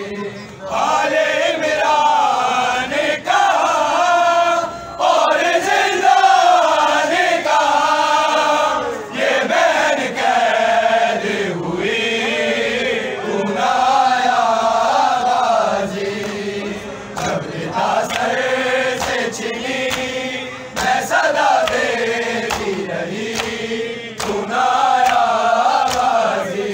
हाले इमरान का और जिंदा ने कहा, ये बहन कैद हुई उनाया गाजी। जब रिदा सर से छिनी मैं सदा देती रही उनाया गाजी।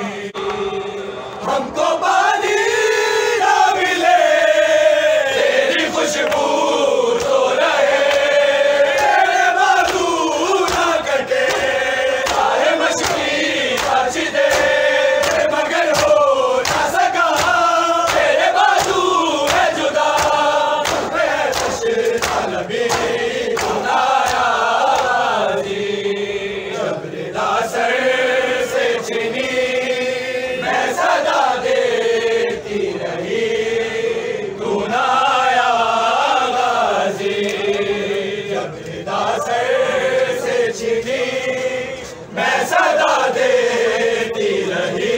हमको पानी ना मिले तेरी खुशबू तो रहे, तेरे बाजू ना कटे चाहे मशकी बच दे, मगर हो ना सका तेरे बाजू है जुदा। है तशलबी उनाया गाजी। जब रिदा सर से छिनी मैं सदा देती रही उनाया गाजी। जब रिदा सर से छिनी मैं सदा देती रही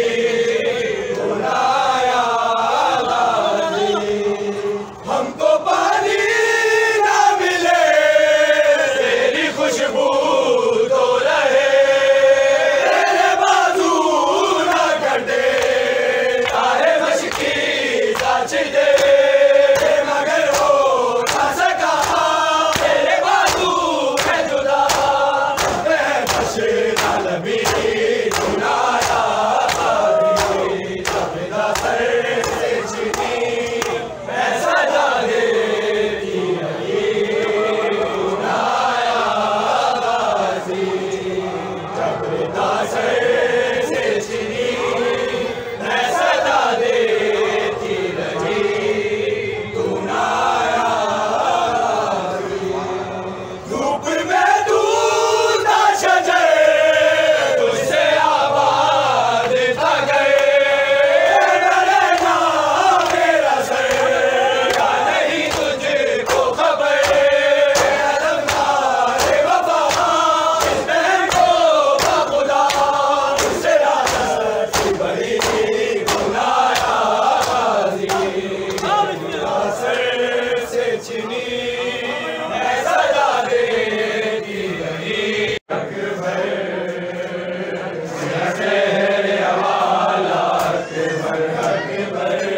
उनाया गाजी। हमको पानी ना मिले तेरी खुशबू तो रहे, तेरे बाजू ना कटे चाहे मशकी साच दे, मगर हो ना सका तेरे बाजू है जुदा। मैं तशलबी उनाया गाजी। जब रिदा सर से छिनी मैं सदा देती रही उनाया गाजी। जब रिदा सर से छिनी मैं सदा देती रही उनाया गाजी। धूप में दूधा शजर तुझसे आबाद था गए, डरना मेरा सर का नहीं तुझको खबर। अलमदार वफा इस बहन को खुदा तुझसे राहत बड़ी उनाया गाजी। रिदा सर से छिनी मैं सदा देती रही अकबर। शहर हवाला अकबर अकबर